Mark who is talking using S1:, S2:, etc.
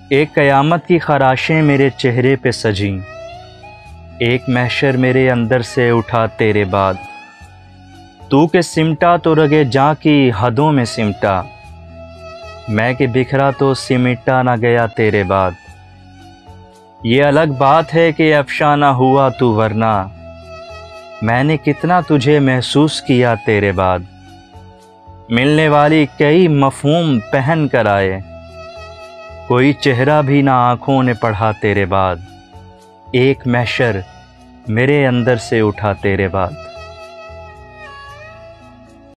S1: एक क़यामत की ख़राशें मेरे चेहरे पे सजीं, एक महशर मेरे अंदर से उठा तेरे बाद। तू के सिमटा तो रगे जाँ की हदों में सिमटा, मैं के बिखरा तो सिमटा ना गया तेरे बाद। ये अलग बात है कि अफ़शाना हुआ तू, वरना मैंने कितना तुझे महसूस किया तेरे बाद। मिलने वाली कई मफ़हूम पहन कर आए, कोई चेहरा भी ना आँखों ने पढ़ा तेरे बाद। एक महशर मेरे अंदर से उठा तेरे बाद।